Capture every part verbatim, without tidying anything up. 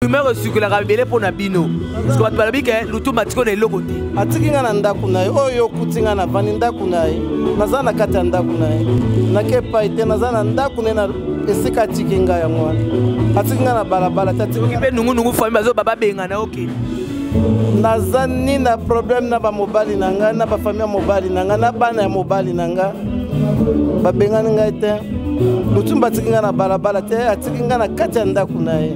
numéro circulaire rabelé pour Nabino. Parce que tu vas dire que le tout matiko est le côté. Atikinga na ndakunaye oyo kutinga na vani ndakunaye nazana kata ndakunaye nakepa ite nazana ndakune na esika tikinga ya mwana atikinga na balabala tatikinga pe nungu nungu famille bazo baba benga na okay nazani na problème na ba mobali nanga na ba famille mobali nanga na bana ya mobali nanga ba benga nanga ite lutumba tikinga na balabala te atikinga na kata ndakunaye.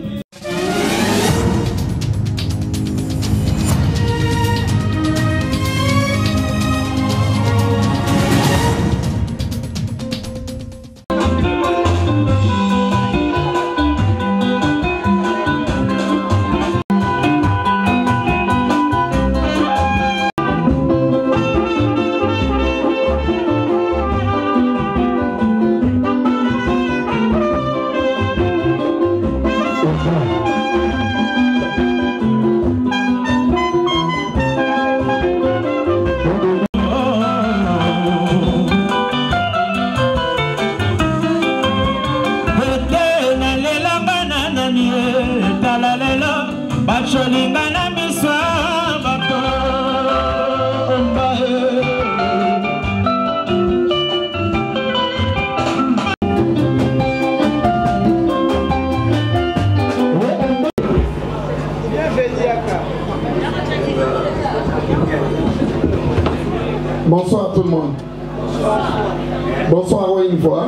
Bonsoir à tout le monde. Bonsoir à une fois.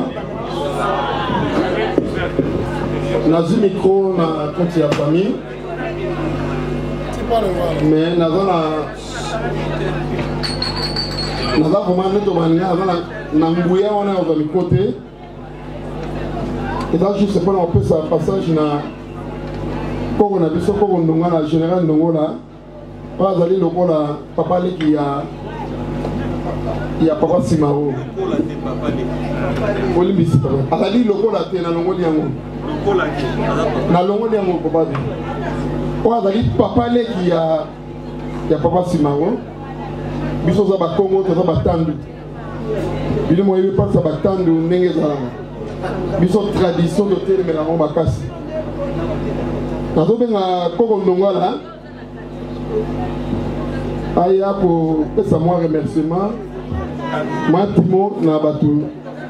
Nazi micro na compte la famille. Mais naza na naza vraiment neto bania naza na nguya wana au de côté. Et là je sais pas on peut ça passage na pour on a biso pour on ndonga na général ndongola. Pas aller lokola papa li qui a il y a papa Simao. Olimbisi papa. Azali lokola te na longoli yango. Lokola ke. Na longoli yango papa. O azali papa le qui a il y a papa Simao. Biso za ba Congo to za ba tandu. Bili mo yebe pas za ba tandu ndenge za. Biso tradition de tele me na ngoma kasi. Na zo benga koko ndongala. Aya pour pesa moi remerciement. Matimo Nabatou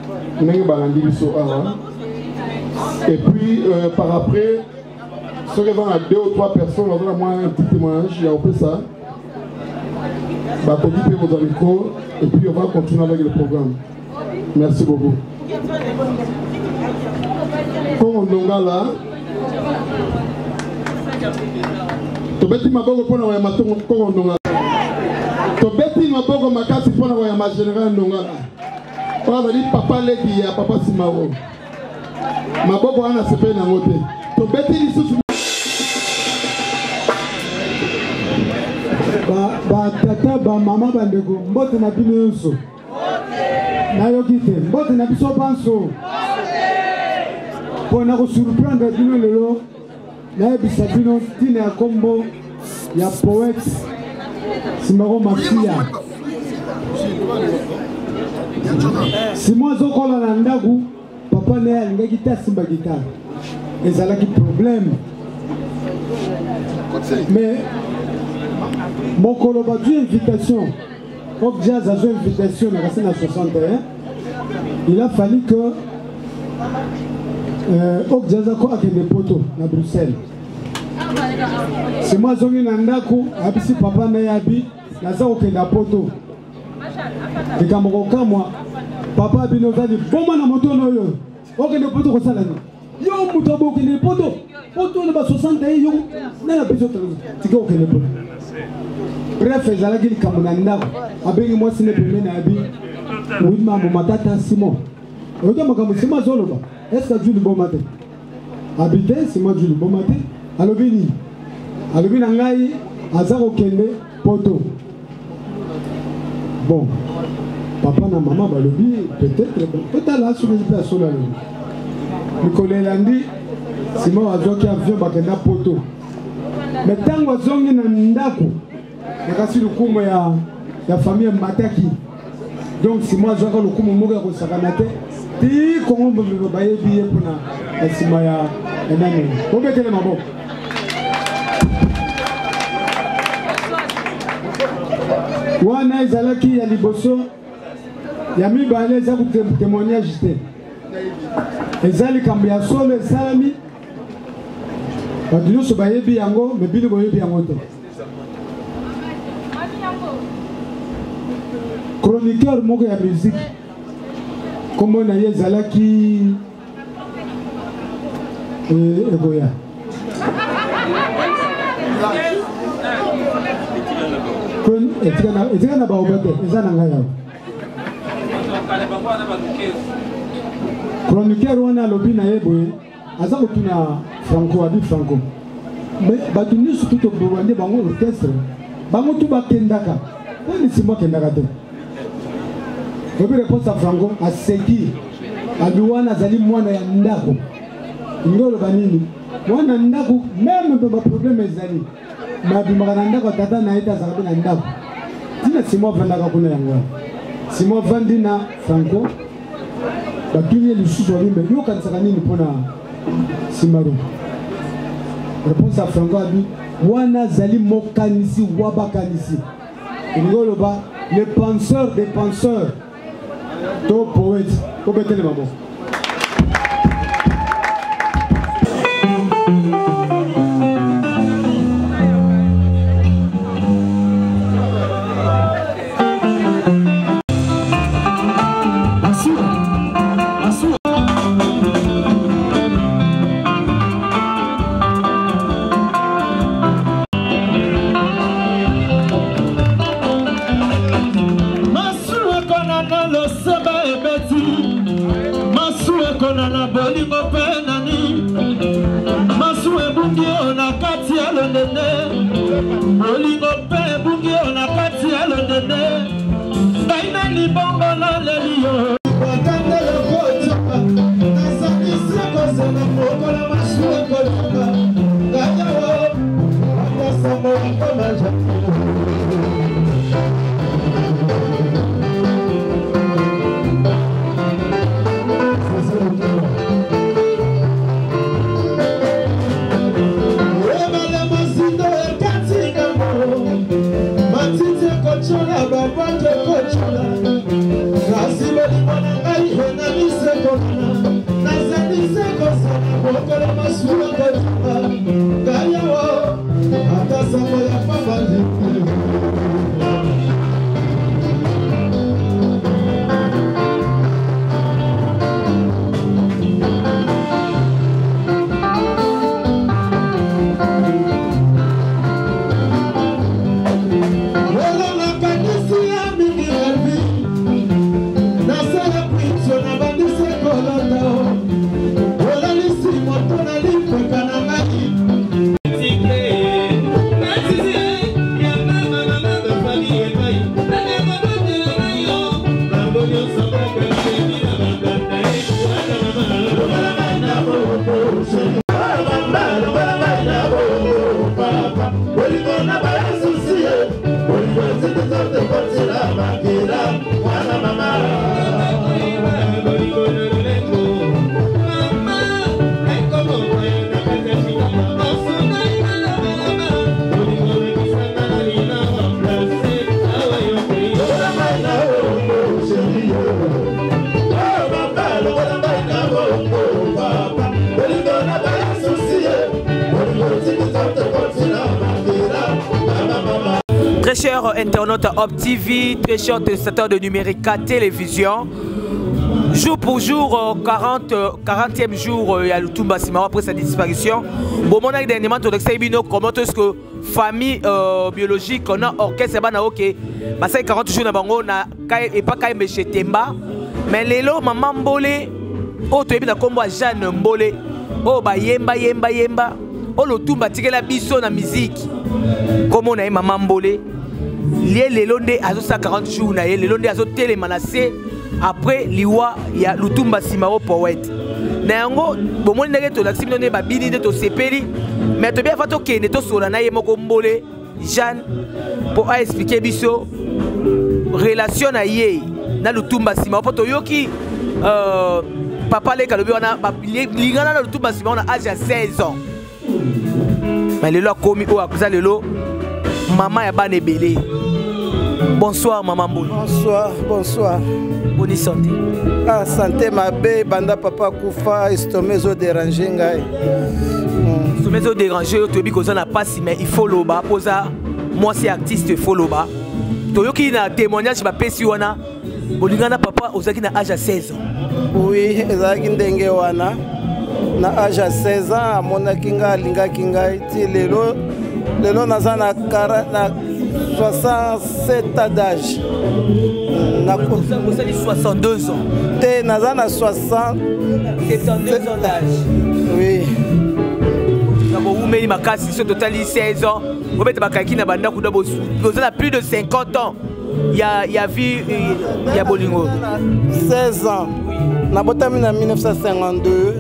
et puis euh, par après ce qui va à deux ou trois personnes on a moins un petit témoignage il y a un peu ça bah vos amicaux et puis on va continuer avec le programme. Merci beaucoup. Comme on a là tu bêtis ma bonne pour la matin comme on a to beti maboko makasi pona ko ya ma général ndongala kwa bali papa leki ya papa Simao maboko ana sepe na ngote to beti lisusu ba ba tata ba mama bandeko mbote na bino yonso okay na yokite mbote na biso panso okay pona ko surprendre bino lelo na bisa bino tine ya kombo ya poète Simao Mafia. Si moi je colle à l'andagu, papa n'est pas un guitare simba guitare. Et ça a un problème. Mais mon collègue a une invitation. Quand Jazz a une invitation dans la soixante et un, il a fallu que euh, Jazz a des poteaux à Bruxelles. Si moi je suis un ndaku, si papa n'a pas dit, il y a un poto. Et quand je suis moi, papa a dit, bon, je moto noyo. Ok, le poto comme ça là. Yo, muto bo le poto. Poto ne va soixante et yo. N'a pas besoin de. Tu vois que le poto. Bref, ils allaient dire comme un ndaku. Avec moi, c'est le premier nabi. Oui, maman, ma tata Simon. Regarde, moi, c'est ma zone. Est-ce que tu es le bon matin? Habiter, c'est moi, je le bon matin. Alors vini, alors vini nangai azaro kende poto. Bon, papa na maman balobi peut-être peut-être là sur les personnes là. Nicolas Landi, c'est moi azo qui avion bakenda poto. Mais tant wazongi na ndako, nakasi lukumo ya ya famille Mataki. Donc c'est moi azo ko lukumo moga ko sakanate. Ti ko ngombe baye biye pona asima ya enane. Ko bekele mabo. wana ezalaki ya liboso ya mibale eza ku témoignage te eza likambo ya solo esalami bato nyonso bayebi yango me bino boyebi yango te chroniqueur moko ya musique kombo na ye ezalaki eboya etika na baoba te eza na ngai yawo chroniqueur wana alobi na ye boye aza kotuna franco abi franco bato nyonso tu tobwande bango orchestre bango tu bakendaka nani simbo akendaka te obi réponse ya franco aseki abi wana azali mwana ya ndako ngo oloba nini mwana ndako meme mpe baproblème ezali me abimaka na ndako tata na ye te azalaka mpe na ndako tina simbo avandaka kuna yango wana simbo avandi na franco batuni ye lisusu abimbe yokanisaka nini mpona simaro réponse ya franco abi wana azali mokanisi wa bakanisi ngo oloba le penseur des penseurs to poète obetele mabo Très chers internautes Hop T V, très chers téléspectateurs de Numérica Télévision, jour pour jour, quarante, quarantième jour, il y a le Lutumba Simaro après sa disparition. Bon, mon avis dernièrement, tu as comment est-ce que famille euh, biologique, on a orchestre, ok, bah ça quarante jours, on a et pas quand même chez Temba, mais les lots, maman Mbolé, oh, tu es bien comme moi, Jeanne Mbolé, oh, bah yemba, yemba, yemba, oh, le Lutumba, tu as la biso na musique, comme on a maman Mbolé. Lié les londes à cent quarante jours, les londes à télé menacé après liwa ya Lutumba Simaro poète. Nango bon mon nègre to l'axime donné ba bini de to sepeli mais to bien fato ke ne to sola na ye moko Mbolé Jeanne pour expliquer biso relation na ye na Lutumba Simaro pour to yoki euh papa le kalobi wana lingana na Lutumba Simaro na âge à seize ans. Mais le lo komi o akuza le lo maman ya bane belé Bonsoir maman Mboni. Bonsoir, bonsoir. Bonne santé. Ah, santé ma bé, banda papa Koufa, estomac zo déranger ngai. Estomac zo déranger, tu es bien n'a pas si mais il faut loba posa. Moi c'est artiste, il faut loba. Toyoki na témoignage ba pesi wana. Bolingana papa ozaki na âge à seize ans. Oui, ezaki ndenge wana. Na âge à seize ans, amonaki nga alingaki ngai ti lelo lelo naza na soixante-sept ans d'âge. Vous avez soixante-deux ans. Te naza na soixante. soixante-deux ans d'âge. Oui. Vous avez ma total seize ans. Vous avez plus de cinquante ans. Il y a, il y a vu, il y a Bolingo. seize ans. Nabotami en mille neuf cent cinquante-deux.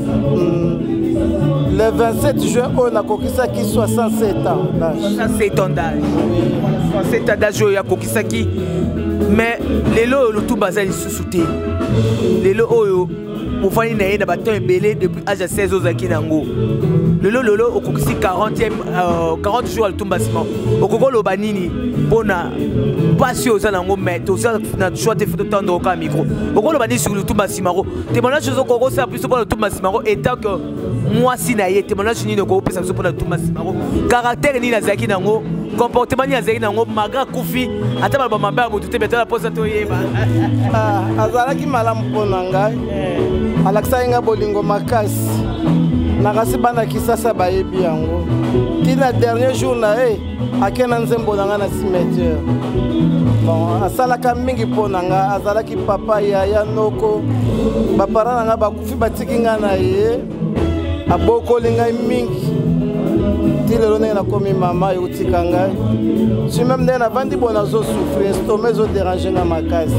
Le vingt-sept juin, on a kokisaki soixante-sept ans d'âge. soixante-sept ans d'âge. soixante-sept ans d'âge, il y a kokisaki. Mais les lots, le tout basé sous souté. Les lots, pour faire une année d'abattement belé depuis l'âge de seize ans à Kinango. Le lot, le lot, au kokisi quarantième, quarante jours à tout bâtiment. Au koko le banini, pour na passer aux alango, mais tout ça, na choix de faire autant de au micro. Au koko le banini sur le tout bâtiment. Témoignage sur le koko, c'est plus pour le tout bâtiment. Et tant que moi, si naïe, témoignage ni ne koko, c'est pour le tout bâtiment. Caractère ni la zaki nango. Comportement ni azali nango maga kufi ata ba mamba mutu te betala posa to yeba ah azalaki malamu pona ngai alakisa nga bolingo makasi nakasi bana kisasa bayebi yango tina dernier jour na e akena nzembo nanga na cimetière bon asalaka mingi pona nga azalaki papa yaya noko bapara nanga bakufi batiki nga na ye abokoli ngai mingi. Lelo na komi mama yotika ngai. Je même na vandi bona zo souffrir, estomac zo déranger na makasi.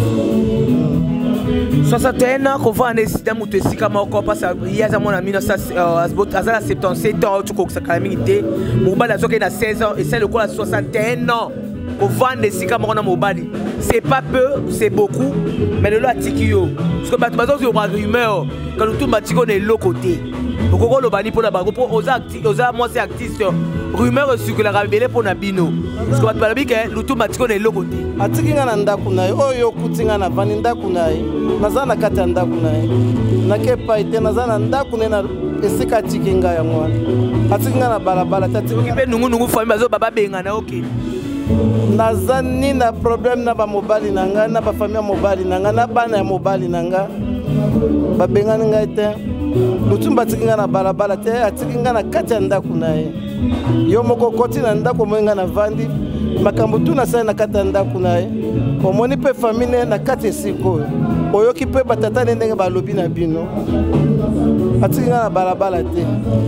soixante et un ans qu'on va en essayer mutu esika moko parce que ya za mona mille neuf cents azala soixante-dix-sept ans tu koksa kalamité. Mobali azoke na seize ans et c'est le quoi soixante et un ans. Qu'on va en essayer moko na mobali. C'est pas peu, c'est beaucoup, mais le lot atiki yo. Parce que bato bazo yo rumeur quand tout batiko ne l'autre côté. Pourquoi le bani pour la bago pour osa osa moi c'est artiste rumeur sur la rabelé pour nabino parce que bato balabi que le tout matiko ne l'autre côté atiki nga na ndaku na oyo kutinga na vani ndaku na naza na kata ndaku na na ke paite naza na ndaku na esika atiki nga ya mwana atiki nga na balabala tatiki pe nungu nungu famille bazo baba benga na okay naza ni na problème na ba mobali na nga na ba famille mobali na nga na bana ya mobali na nga ba benga nga ete lutumba tikinga na balabala te atikinga na kati ya ndako na ye yo moko koti na ndako mwenga na vandi makambo tu na sai na kati ya ndako na ye omoni pe famille na kati esiko oyoki pe batata ndenge balobi na bino atikinga na balabala te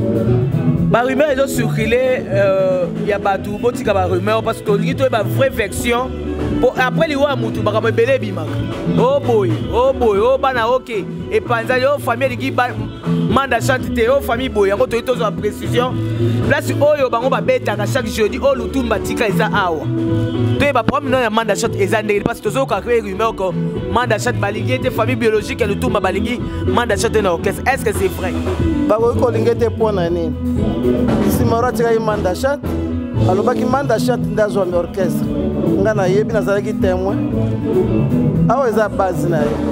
ba rumeur ezo circuler euh ya batu botika ba rumeur parce que lingi to ba vraie version pour après li wa mutu ba ka belé bimaka oh boy oh boy oh bana OK et panza yo famille lingi ba manda chante te oh famille boy yango to itozo en précision place oyo bango ba betaka chaque jeudi oh lutumba tika eza awa to ba problème na manda chante eza ndenge parce que tozo ka créer rumeur ko manda chante balingi te famille biologique lutumba balingi manda chante na orchestre est-ce que c'est vrai ba ko lingi te pona nini si mara tika manda chante alobaki manda chante ndazo na orchestre nga na yebi nazalaki témoin awa eza base na ye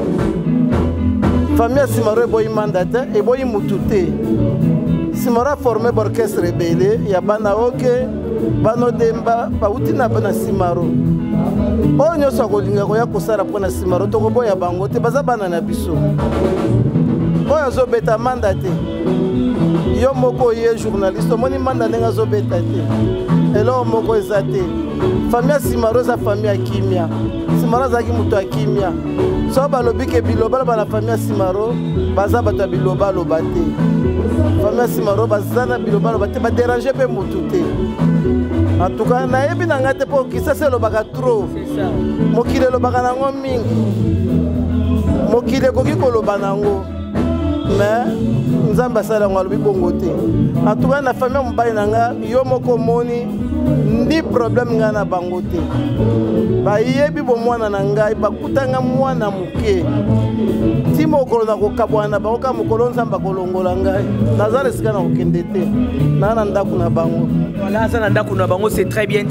famille Simaro eboyi manda te eboyi mutu te Simaro formé orchestre rebelle ya bana oke bano demba bauti na bana Simaro oyo nyonso akolinga koya kosala mpona Simaro tokoboya bango te baza bana na biso oyo azobeta manda te yo moko ye journaliste omoni manda ndenge azobeta te eloko moko eza te famille Simaro eza famille ya kimia Simaro azalaki moto ya kimia so balobi ke biloba na famille Simaro baza bato ya biloba loba te famille Simaro baza na biloba loba te badéranger mpe motu te en tout cas nayebi na ngai te mpo kisasa elobaka trop mokili elobaka nango mingi mokili ekoki koloba nango mais nzambe asala yango alobi bongo te en tout cas na famille mobali na nga yo moko moni ndi problème nga na bango te bayebi bomwana na ngai bakutanga mwana moke ti mokolo na kokabwana na bango ka mokolo nzambe akolongola ngai naza esika na kokende te naa na ndako na bango voilà aza na ndako na bango c'est très bien dit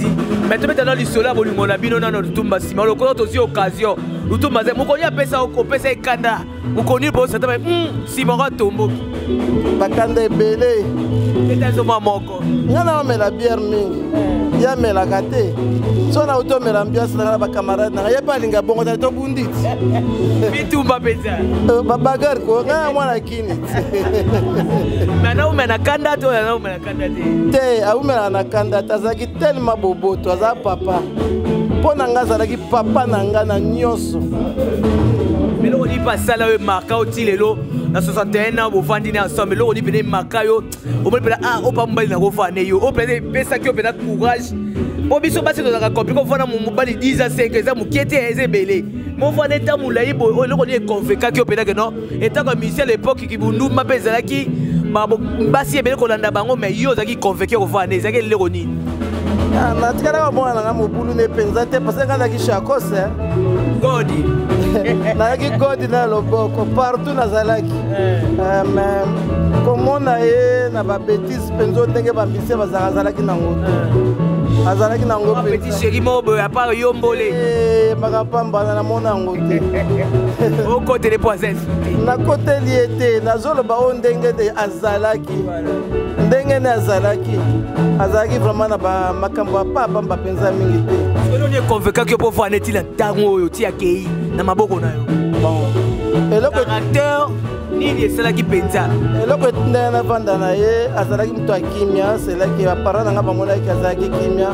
Mais tu mets dans l'isole, bon, on a bien on a notre tumba si mal. On connaît aussi occasion. Le tumba, mon connaît à pesa au pesa kanda. On connaît pour ça. Si mon rat tombe. Bakanda ebele. C'est un moment moko. Ngana me la bière mingi. Ya me la gâté. So na auto me l'ambiance na ba camarade na ya pa linga bongo na to bundit. Bitumba pesa. Ba bagar ko ngana mwana kini. Maintenant on met na kanda to na on met na kanda te. Te a on met na kanda tazaki tellement bobo to za papa. Pona nga zalaki papa na nga na nyonso. Mais là on dit pas ça là marqué au tilelo. Na soixante et un ans, vous vendez ensemble. Là, on dit que Makayo, on peut dire ah, on peut pas dire qu'on va on peut dire ça qui on peut dire courage. On peut se passer dans la compagnie. On va dans mon mobile dix à cinq ans, qui était aisé belé. Mon frère était moulay, on est convaincu qui on peut dire que non. Étant comme ici à l'époque qui vous nous m'appelle Zalaki, ma basi est belé qu'on a d'abord, mais yo zaki convaincu qu'on va aller, zaki l'éroni. Na tikala mo na mobulu ne penza te parce que kana ki shakose. Godi. Na ki godi na loboko partout na zalaki. Euh mais comment na ye na ba bêtise penzo ndenge ba mbise ba zalaki na ngoto. Azalaki na ngoto. Petit chéri mo bo a pas yombolé. Eh makapamba na mona ngote. Au côté des poisons. Na côté liete na zolo ba o ndenge de azalaki. Ndenge ne azalaki. Azalaki vraiment na ba makambo pa pamba penza mingi te. On est convaincu que pour voir n'est-il un tango yo ti akei na maboko na yo. Bon. Et le acteur ni ni c'est là qui penza. Et le ko ndenge na vanda na ye azalaki mtu akimia, c'est là qui apparent na ba mona ki azalaki kimia.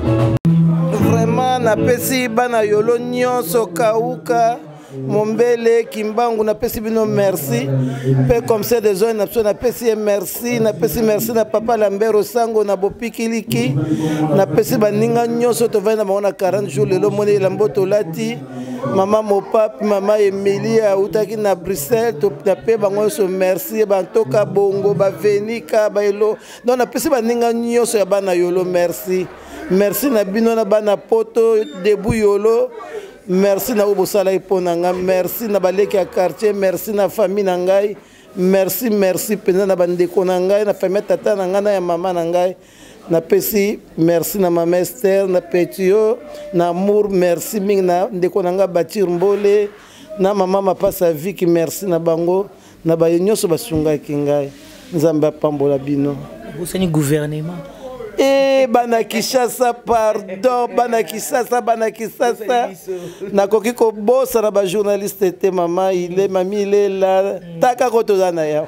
Vraiment na pesi bana yolo nyonso kauka. Mombele Kimbangu na pesi bino merci pe comme ça des zones na pesi merci na pesi merci na papa Lambert Sango na bopikiliki na pesi baninga nyonso to vana maona quarante jours lelo moni lamboto lati mama Mopap mama Emilia utaki na Bruxelles to na pe bango so merci bantoka bongo ba venika ba elo donc na pesi baninga nyonso ya bana yolo merci merci na bino na bana poto debu yolo. Merci na ubosala iponanga, merci na baleki ya quartier, merci na famille na ngai, merci merci pena na bandeko na ngai, na famille tata na ngai na ya mama na ngai, na pesi merci na mama Esther, na petio, na amour merci mingi na ndeko na ngai Batir Mbole, na mama mapasa Viki merci na bango, na ba nyonso basunga ki ngai, Nzambe apambola bino. Vous êtes gouvernement. Eh bana Kishasa pardon bana Kishasa bana Kishasa nakoki ko bossa na ba journaliste te mama il est mami il est là taka koto zana ya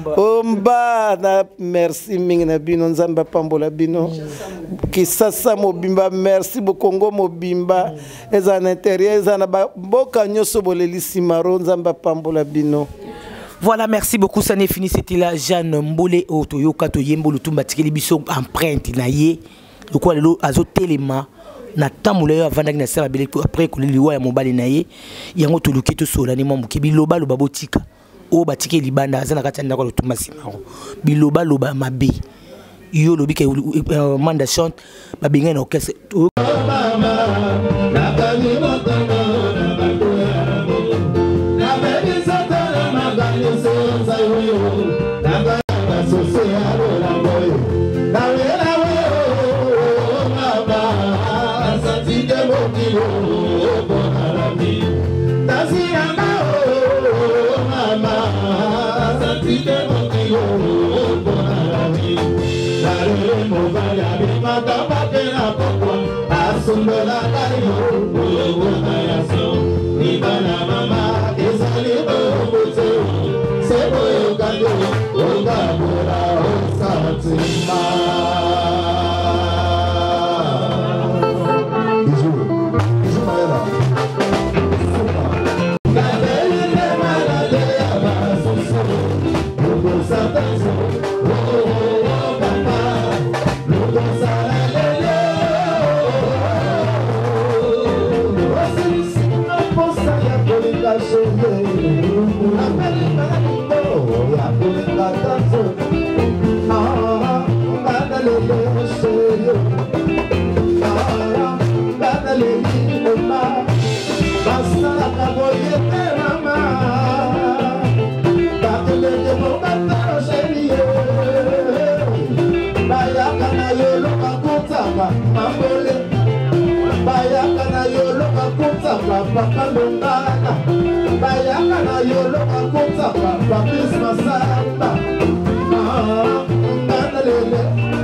omba na merci mingi na bino Nzamba pambola bino Kishasa mobimba merci bo Congo mobimba eza na intérieur eza na ba mboka nyoso boleli simaro Nzamba pambola bino. Voilà, merci beaucoup. Ça n'est fini. C'était là Jeanne Mbole Otoyoka Toyembo Lutumba Tikeli Biso empreinte na ye. Le quoi le azo telema na tamule avant na sala bele après que liwa ya mobali na ye. Yango to luketo solani mo muke biloba lo babotika. O batike libanda azana kati ndako Lutumba simaro. Biloba lo ba mabe. Yo lobi ke manda chante ba benga na orchestre. Mambole papa longana bayaka na yolo akotaka papis masamba ngana lele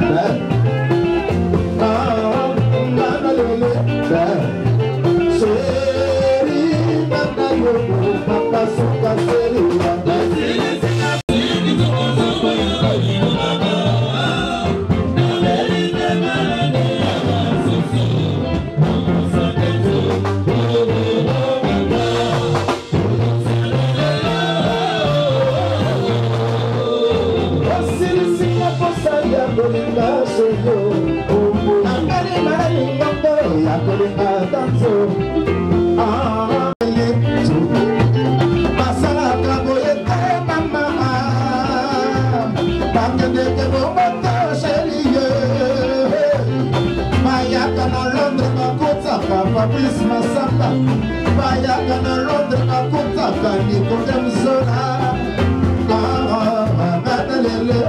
ngana lele seri ngana yolo papa suka seri Papis Masamba, bayaka na Londres akotaka Nikodem Zona, ngana lele,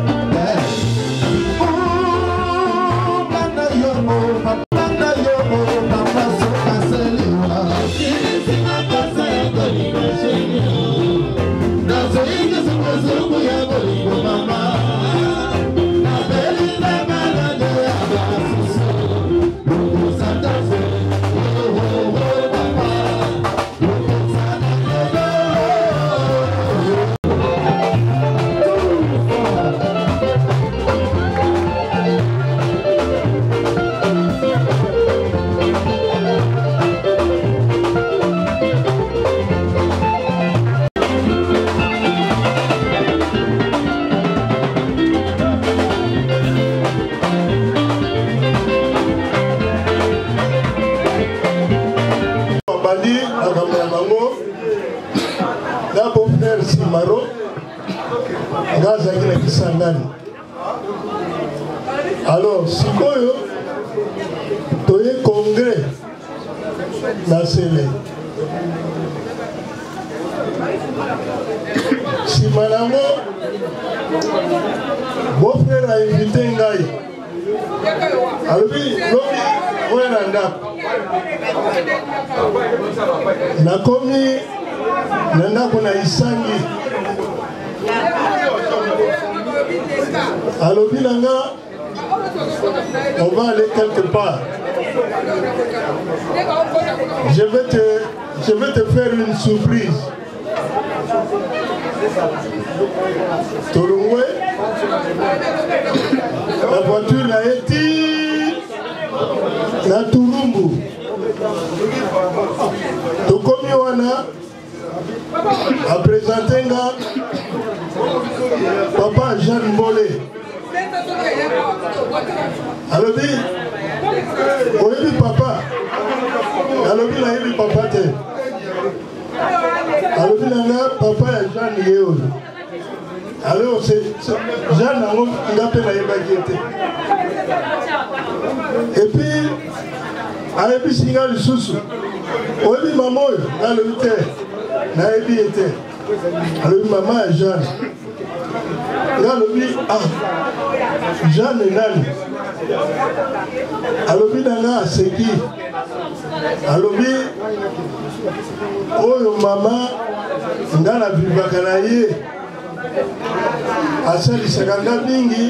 ngana yomo, ngana yomo, papa soka seliwa, singa kasa ya koliko shenyo, nazo inge suko suko ya koliko mama, na beli na malade ya basuso, lugu santazo. Maro gaza kila kisangani. Alors sikoyo toye congrès na sele si malango mon frère a invité ngai alobi lobi wena ndako nakomi na ndako na isangi alobi nanga on va aller quelque part. Je vais te, je vais te faire une surprise. Torungwe, la voiture n'a été na Turumbu. Tokomi wana a présenté nga papa Jean Mbole. Alobi, oyebi papa, alobi na yebi papa te. Alobi na nga papa ya Jean yeo. Alors c'est Jean nango nga pe na yebaki te. Et puis ayebi singa lisusu. Oyebi mama oyo alobi te. Na yebi ete. Alobi mama ya Jean. Alobi ah Jean nani. Alobi nanga aseki. Alobi oyo mama ngana bibaka na ye asalisaka nga mingi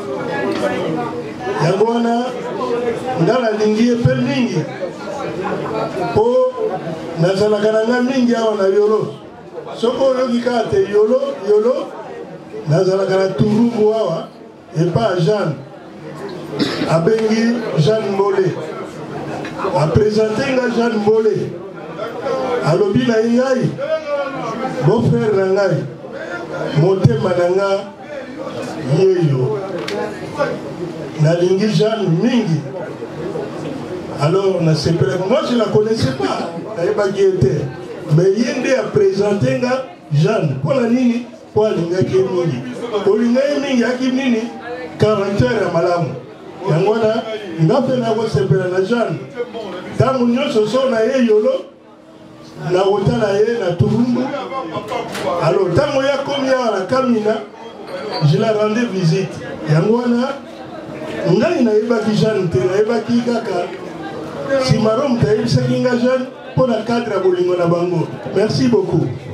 yango wana ngana lingi ye mpe mingi po nazalaka na nga mingi awa na yolo soko oyoki kaka te yolo yolo nazalaka na Turumbu awa epa Jean abengi Jean Mbole apresente nga Jean Mbole alobi na ngai bon frère na ngai motema na nga yeyo nalingi Jean mingi. Alors na sepele moi je la connaissais pas nayebaki ete mais yende a présenté nga Jean mpona nini po alingaki ye mingi olinga ye mingi yaki nini caractère ya malamu yango wana nga mpe nakosepela na Jean ntango nyonso so na ye yolo nakotala ye na Turumbu. Alors ntango ya komi awa na Kamina je la rendais visite yango wana ngai nayebaki Jean te nayebaki kaka Si Marom Taïb Sakinga jeune, pour la cadre à Bolingo na Bango. Merci beaucoup.